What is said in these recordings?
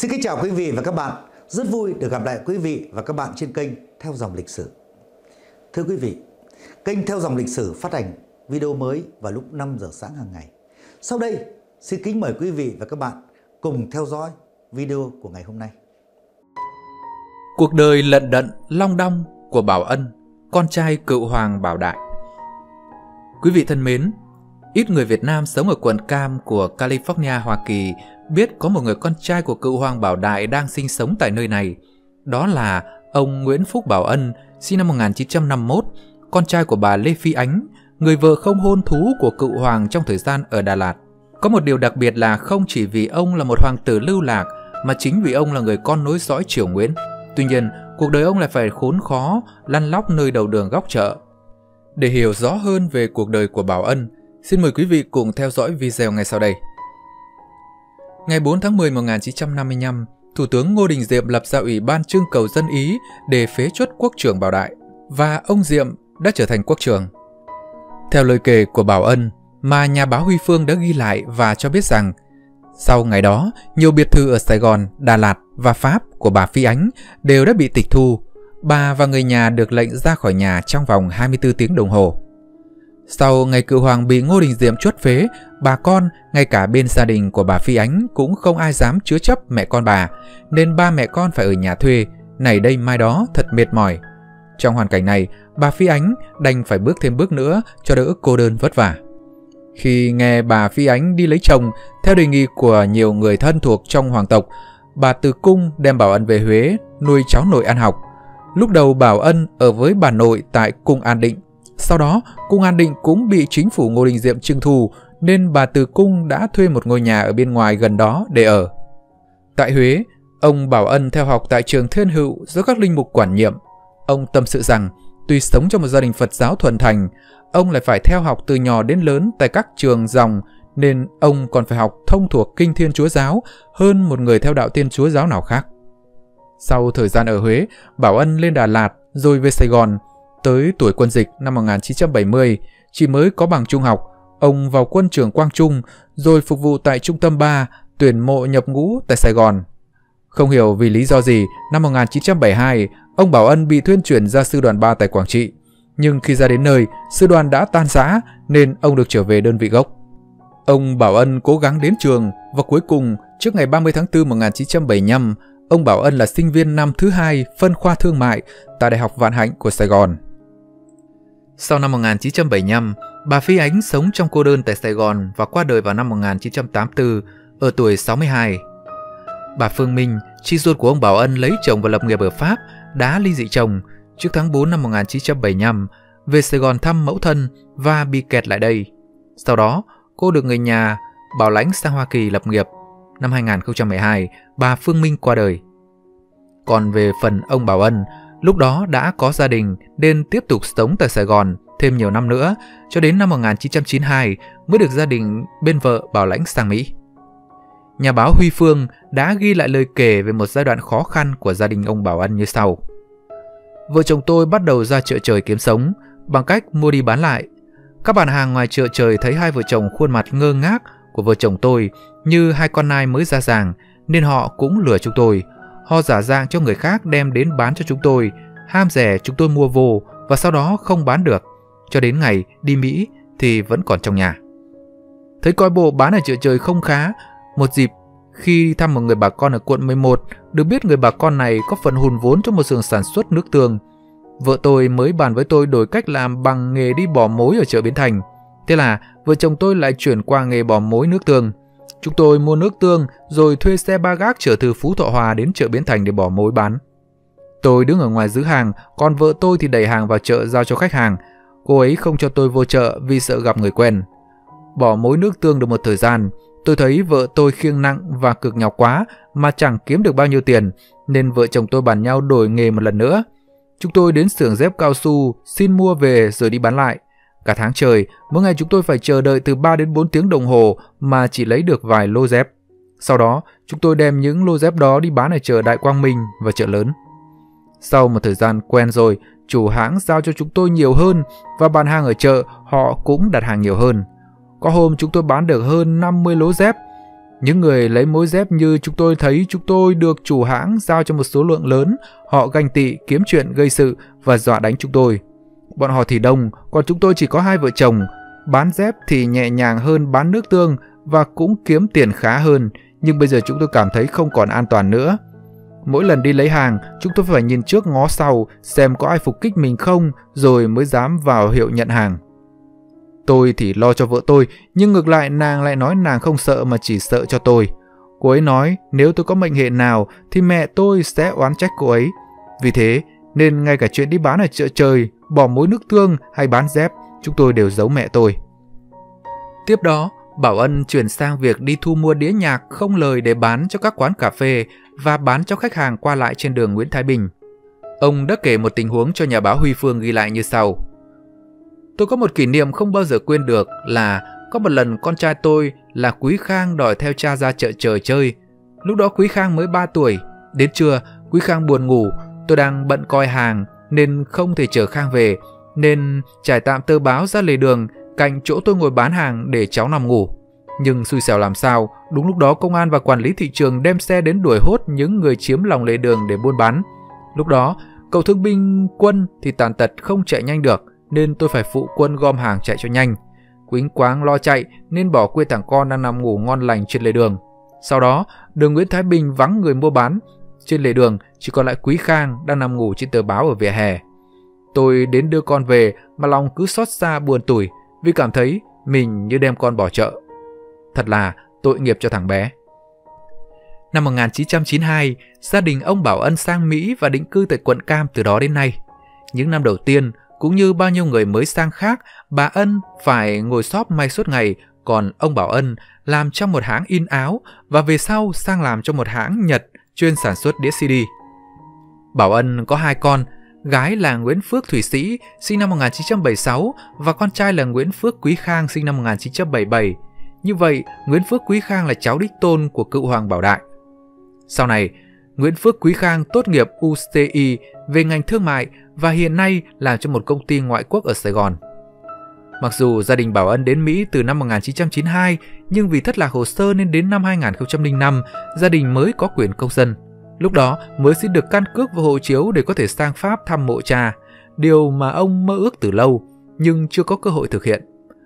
Xin kính chào quý vị và các bạn. Rất vui được gặp lại quý vị và các bạn trên kênh Theo Dòng Lịch Sử. Thưa quý vị, kênh Theo Dòng Lịch Sử phát hành video mới vào lúc 5 giờ sáng hàng ngày. Sau đây, xin kính mời quý vị và các bạn cùng theo dõi video của ngày hôm nay. Cuộc đời lận đận, long đong của Bảo Ân, con trai cựu hoàng Bảo Đại. Quý vị thân mến, ít người Việt Nam sống ở quận Cam của California, Hoa Kỳ biết có một người con trai của cựu hoàng Bảo Đại đang sinh sống tại nơi này. Đó là ông Nguyễn Phúc Bảo Ân, sinh năm 1951, con trai của bà Lê Phi Ánh, người vợ không hôn thú của cựu hoàng trong thời gian ở Đà Lạt. Có một điều đặc biệt là không chỉ vì ông là một hoàng tử lưu lạc, mà chính vì ông là người con nối dõi Triều Nguyễn. Tuy nhiên, cuộc đời ông lại phải khốn khó, lăn lóc nơi đầu đường góc chợ. Để hiểu rõ hơn về cuộc đời của Bảo Ân, xin mời quý vị cùng theo dõi video ngay sau đây. Ngày 4 tháng 10 năm 1955, Thủ tướng Ngô Đình Diệm lập ra Ủy ban trưng cầu dân Ý để phế truất quốc trưởng Bảo Đại, và ông Diệm đã trở thành quốc trưởng. Theo lời kể của Bảo Ân mà nhà báo Huy Phương đã ghi lại và cho biết rằng, sau ngày đó, nhiều biệt thự ở Sài Gòn, Đà Lạt và Pháp của bà Phi Ánh đều đã bị tịch thu. Bà và người nhà được lệnh ra khỏi nhà trong vòng 24 tiếng đồng hồ. Sau ngày cựu hoàng bị Ngô Đình Diệm truất phế, bà con, ngay cả bên gia đình của bà Phi Ánh cũng không ai dám chứa chấp mẹ con bà, nên ba mẹ con phải ở nhà thuê, này đây mai đó thật mệt mỏi. Trong hoàn cảnh này, bà Phi Ánh đành phải bước thêm bước nữa cho đỡ cô đơn vất vả. Khi nghe bà Phi Ánh đi lấy chồng, theo đề nghị của nhiều người thân thuộc trong hoàng tộc, bà từ cung đem Bảo Ân về Huế nuôi cháu nội ăn học. Lúc đầu Bảo Ân ở với bà nội tại cung An Định. Sau đó, cung An Định cũng bị chính phủ Ngô Đình Diệm trưng thu, nên bà từ cung đã thuê một ngôi nhà ở bên ngoài gần đó để ở. Tại Huế, ông Bảo Ân theo học tại trường Thiên Hữu do các linh mục quản nhiệm. Ông tâm sự rằng, tuy sống trong một gia đình Phật giáo thuần thành, ông lại phải theo học từ nhỏ đến lớn tại các trường dòng, nên ông còn phải học thông thuộc Kinh Thiên Chúa Giáo hơn một người theo đạo Thiên Chúa Giáo nào khác. Sau thời gian ở Huế, Bảo Ân lên Đà Lạt rồi về Sài Gòn. Tới tuổi quân dịch năm 1970, chỉ mới có bằng trung học, ông vào quân trường Quang Trung rồi phục vụ tại Trung tâm 3, tuyển mộ nhập ngũ tại Sài Gòn. Không hiểu vì lý do gì, năm 1972, ông Bảo Ân bị thuyên chuyển ra sư đoàn 3 tại Quảng Trị. Nhưng khi ra đến nơi, sư đoàn đã tan rã nên ông được trở về đơn vị gốc. Ông Bảo Ân cố gắng đến trường và cuối cùng, trước ngày 30 tháng 4 1975, ông Bảo Ân là sinh viên năm thứ 2 phân khoa thương mại tại Đại học Vạn Hạnh của Sài Gòn. Sau năm 1975, bà Phi Ánh sống trong cô đơn tại Sài Gòn và qua đời vào năm 1984 ở tuổi 62. Bà Phương Minh, chị ruột của ông Bảo Ân lấy chồng và lập nghiệp ở Pháp, đã ly dị chồng trước tháng 4 năm 1975, về Sài Gòn thăm mẫu thân và bị kẹt lại đây. Sau đó, cô được người nhà bảo lãnh sang Hoa Kỳ lập nghiệp. Năm 2012, bà Phương Minh qua đời. Còn về phần ông Bảo Ân, lúc đó đã có gia đình nên tiếp tục sống tại Sài Gòn thêm nhiều năm nữa, cho đến năm 1992 mới được gia đình bên vợ bảo lãnh sang Mỹ. Nhà báo Huy Phương đã ghi lại lời kể về một giai đoạn khó khăn của gia đình ông Bảo Ân như sau. Vợ chồng tôi bắt đầu ra chợ trời kiếm sống bằng cách mua đi bán lại. Các bạn hàng ngoài chợ trời thấy hai vợ chồng khuôn mặt ngơ ngác của vợ chồng tôi như hai con nai mới ra ràng, nên họ cũng lừa chúng tôi. Họ giả dạng cho người khác đem đến bán cho chúng tôi, ham rẻ chúng tôi mua vô và sau đó không bán được, cho đến ngày đi Mỹ thì vẫn còn trong nhà. Thấy coi bộ bán ở chợ trời không khá, một dịp khi thăm một người bà con ở quận 11, được biết người bà con này có phần hùn vốn trong một xưởng sản xuất nước tương. Vợ tôi mới bàn với tôi đổi cách làm bằng nghề đi bỏ mối ở chợ Bến Thành. Thế là vợ chồng tôi lại chuyển qua nghề bỏ mối nước tương. Chúng tôi mua nước tương rồi thuê xe ba gác chở từ Phú Thọ Hòa đến chợ Bến Thành để bỏ mối bán. Tôi đứng ở ngoài giữ hàng, còn vợ tôi thì đẩy hàng vào chợ giao cho khách hàng. Cô ấy không cho tôi vô chợ vì sợ gặp người quen. Bỏ mối nước tương được một thời gian, tôi thấy vợ tôi khiêng nặng và cực nhọc quá mà chẳng kiếm được bao nhiêu tiền, nên vợ chồng tôi bàn nhau đổi nghề một lần nữa. Chúng tôi đến xưởng dép cao su xin mua về rồi đi bán lại. Cả tháng trời, mỗi ngày chúng tôi phải chờ đợi từ 3 đến 4 tiếng đồng hồ mà chỉ lấy được vài lô dép. Sau đó, chúng tôi đem những lô dép đó đi bán ở chợ Đại Quang Minh và chợ lớn. Sau một thời gian quen rồi, chủ hãng giao cho chúng tôi nhiều hơn và bán hàng ở chợ họ cũng đặt hàng nhiều hơn. Có hôm chúng tôi bán được hơn 50 lô dép. Những người lấy mối dép như chúng tôi thấy chúng tôi được chủ hãng giao cho một số lượng lớn, họ ganh tị, kiếm chuyện gây sự và dọa đánh chúng tôi. Bọn họ thì đông, còn chúng tôi chỉ có 2 vợ chồng. Bán dép thì nhẹ nhàng hơn bán nước tương và cũng kiếm tiền khá hơn, nhưng bây giờ chúng tôi cảm thấy không còn an toàn nữa. Mỗi lần đi lấy hàng, chúng tôi phải nhìn trước ngó sau xem có ai phục kích mình không rồi mới dám vào hiệu nhận hàng. Tôi thì lo cho vợ tôi, nhưng ngược lại nàng lại nói nàng không sợ mà chỉ sợ cho tôi. Cô ấy nói nếu tôi có mệnh hệ nào thì mẹ tôi sẽ oán trách cô ấy. Vì thế nên ngay cả chuyện đi bán ở chợ trời, bỏ mối nước tương hay bán dép, chúng tôi đều giấu mẹ tôi. Tiếp đó, Bảo Ân chuyển sang việc đi thu mua đĩa nhạc không lời để bán cho các quán cà phê và bán cho khách hàng qua lại trên đường Nguyễn Thái Bình. Ông đã kể một tình huống cho nhà báo Huy Phương ghi lại như sau. Tôi có một kỷ niệm không bao giờ quên được là có một lần con trai tôi là Quý Khang đòi theo cha ra chợ trời chơi. Lúc đó Quý Khang mới 3 tuổi. Đến trưa, Quý Khang buồn ngủ. Tôi đang bận coi hàng nên không thể chở Khang về, nên trải tạm tờ báo ra lề đường cạnh chỗ tôi ngồi bán hàng để cháu nằm ngủ. Nhưng xui xẻo làm sao, đúng lúc đó công an và quản lý thị trường đem xe đến đuổi hốt những người chiếm lòng lề đường để buôn bán. Lúc đó, cậu thương binh Quân thì tàn tật không chạy nhanh được, nên tôi phải phụ Quân gom hàng chạy cho nhanh. Quýnh quáng lo chạy nên bỏ quên thằng con đang nằm ngủ ngon lành trên lề đường. Sau đó, đường Nguyễn Thái Bình vắng người mua bán. Trên lề đường chỉ còn lại Quý Khang đang nằm ngủ trên tờ báo ở vỉa hè. Tôi đến đưa con về mà lòng cứ xót xa buồn tủi vì cảm thấy mình như đem con bỏ chợ. Thật là tội nghiệp cho thằng bé. Năm 1992, gia đình ông Bảo Ân sang Mỹ và định cư tại quận Cam từ đó đến nay. Những năm đầu tiên, cũng như bao nhiêu người mới sang khác, bà Ân phải ngồi xóp may suốt ngày, còn ông Bảo Ân làm trong một hãng in áo và về sau sang làm cho một hãng Nhật chuyên sản xuất đĩa CD. Bảo Ân có 2 con, gái là Nguyễn Phước Thủy Sĩ sinh năm 1976 và con trai là Nguyễn Phước Quý Khang sinh năm 1977. Như vậy, Nguyễn Phước Quý Khang là cháu đích tôn của cựu hoàng Bảo Đại. Sau này, Nguyễn Phước Quý Khang tốt nghiệp UCI về ngành thương mại và hiện nay làm cho một công ty ngoại quốc ở Sài Gòn. Mặc dù gia đình Bảo Ân đến Mỹ từ năm 1992, nhưng vì thất lạc hồ sơ nên đến năm 2005, gia đình mới có quyền công dân. Lúc đó mới xin được căn cước và hộ chiếu để có thể sang Pháp thăm mộ cha, điều mà ông mơ ước từ lâu, nhưng chưa có cơ hội thực hiện.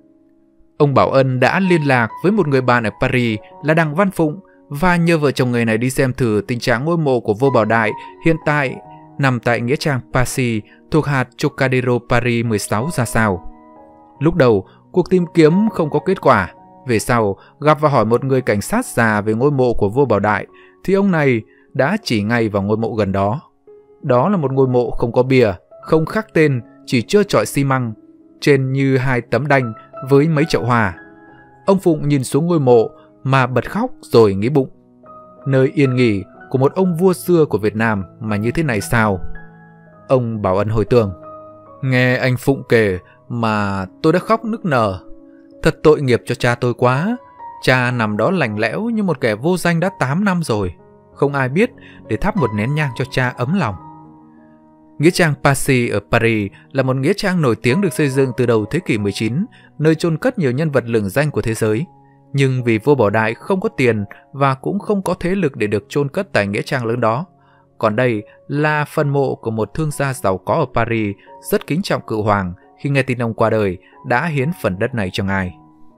Ông Bảo Ân đã liên lạc với một người bạn ở Paris là Đặng Văn Phụng và nhờ vợ chồng người này đi xem thử tình trạng ngôi mộ của vua Bảo Đại hiện tại nằm tại nghĩa trang Passy thuộc hạt Trocadero Paris 16 ra sao. Lúc đầu, cuộc tìm kiếm không có kết quả. Về sau, gặp và hỏi một người cảnh sát già về ngôi mộ của vua Bảo Đại, thì ông này đã chỉ ngay vào ngôi mộ gần đó. Đó là một ngôi mộ không có bìa, không khắc tên, chỉ trơ trọi xi măng, trên như 2 tấm đanh với mấy chậu hoa. Ông Phụng nhìn xuống ngôi mộ mà bật khóc rồi nghĩ bụng. Nơi yên nghỉ của một ông vua xưa của Việt Nam mà như thế này sao? Ông Bảo Ân hồi tưởng. Nghe anh Phụng kể mà tôi đã khóc nức nở. Thật tội nghiệp cho cha tôi quá. Cha nằm đó lạnh lẽo như một kẻ vô danh đã 8 năm rồi. Không ai biết để thắp một nén nhang cho cha ấm lòng. Nghĩa trang Passy ở Paris là một nghĩa trang nổi tiếng được xây dựng từ đầu thế kỷ 19, nơi chôn cất nhiều nhân vật lừng danh của thế giới. Nhưng vì vua Bảo Đại không có tiền và cũng không có thế lực để được chôn cất tại nghĩa trang lớn đó. Còn đây là phần mộ của một thương gia giàu có ở Paris rất kính trọng cựu hoàng, khi nghe tin ông qua đời đã hiến phần đất này cho ngài.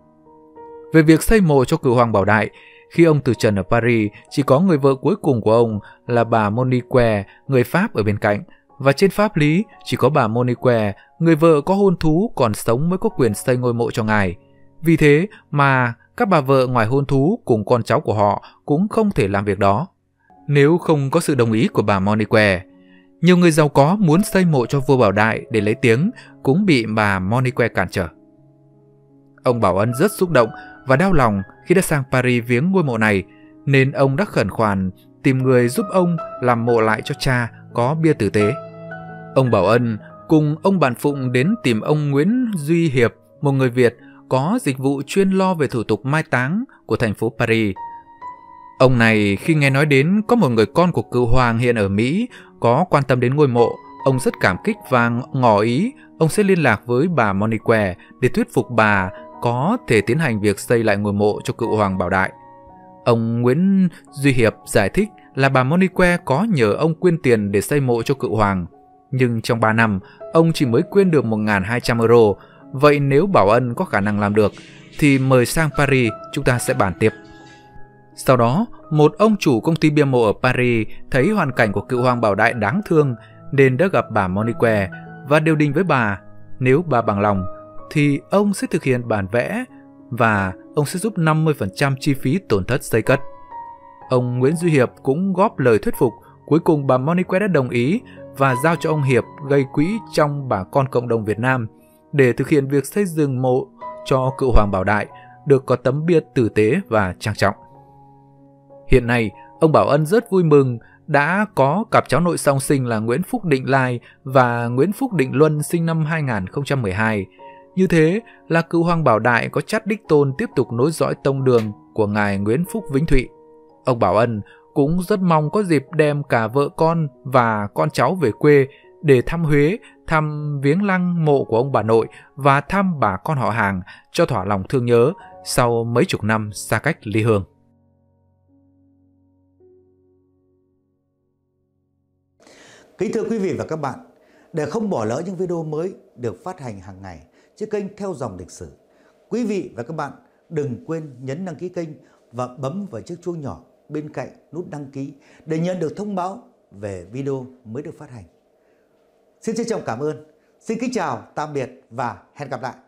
Về việc xây mộ cho cựu hoàng Bảo Đại, khi ông từ trần ở Paris, chỉ có người vợ cuối cùng của ông là bà Monique, người Pháp ở bên cạnh, và trên pháp lý chỉ có bà Monique, người vợ có hôn thú còn sống mới có quyền xây ngôi mộ cho ngài. Vì thế mà các bà vợ ngoài hôn thú cùng con cháu của họ cũng không thể làm việc đó, nếu không có sự đồng ý của bà Monique. Nhiều người giàu có muốn xây mộ cho vua Bảo Đại để lấy tiếng cũng bị bà Monique cản trở. Ông Bảo Ân rất xúc động và đau lòng khi đã sang Paris viếng ngôi mộ này, nên ông đã khẩn khoản tìm người giúp ông làm mộ lại cho cha có bia tử tế. Ông Bảo Ân cùng ông bạn Phụng đến tìm ông Nguyễn Duy Hiệp, một người Việt có dịch vụ chuyên lo về thủ tục mai táng của thành phố Paris. Ông này khi nghe nói đến có một người con của cựu hoàng hiện ở Mỹ có quan tâm đến ngôi mộ, ông rất cảm kích và ngỏ ý ông sẽ liên lạc với bà Monique để thuyết phục bà có thể tiến hành việc xây lại ngôi mộ cho cựu hoàng Bảo Đại. Ông Nguyễn Duy Hiệp giải thích là bà Monique có nhờ ông quyên tiền để xây mộ cho cựu hoàng, nhưng trong 3 năm, ông chỉ mới quyên được 1.200 euro. Vậy nếu Bảo Ân có khả năng làm được, thì mời sang Paris, chúng ta sẽ bàn tiếp. Sau đó, một ông chủ công ty bia mộ ở Paris thấy hoàn cảnh của cựu hoàng Bảo Đại đáng thương nên đã gặp bà Monique và điều đình với bà. Nếu bà bằng lòng, thì ông sẽ thực hiện bản vẽ và ông sẽ giúp 50% chi phí tổn thất xây cất. Ông Nguyễn Duy Hiệp cũng góp lời thuyết phục, cuối cùng bà Monique đã đồng ý và giao cho ông Hiệp gây quỹ trong bà con cộng đồng Việt Nam để thực hiện việc xây dựng mộ cho cựu hoàng Bảo Đại, được có tấm bia tử tế và trang trọng. Hiện nay, ông Bảo Ân rất vui mừng đã có cặp cháu nội song sinh là Nguyễn Phúc Định Lai và Nguyễn Phúc Định Luân sinh năm 2012. Như thế là cựu hoàng Bảo Đại có chắt đích tôn tiếp tục nối dõi tông đường của ngài Nguyễn Phúc Vĩnh Thụy. Ông Bảo Ân cũng rất mong có dịp đem cả vợ con và con cháu về quê để thăm Huế, thăm viếng lăng mộ của ông bà nội và thăm bà con họ hàng cho thỏa lòng thương nhớ sau mấy chục năm xa cách ly hương. Kính thưa quý vị và các bạn, để không bỏ lỡ những video mới được phát hành hàng ngày trên kênh Theo Dòng Lịch Sử, quý vị và các bạn đừng quên nhấn đăng ký kênh và bấm vào chiếc chuông nhỏ bên cạnh nút đăng ký để nhận được thông báo về video mới được phát hành. Xin trân trọng cảm ơn, xin kính chào, tạm biệt và hẹn gặp lại.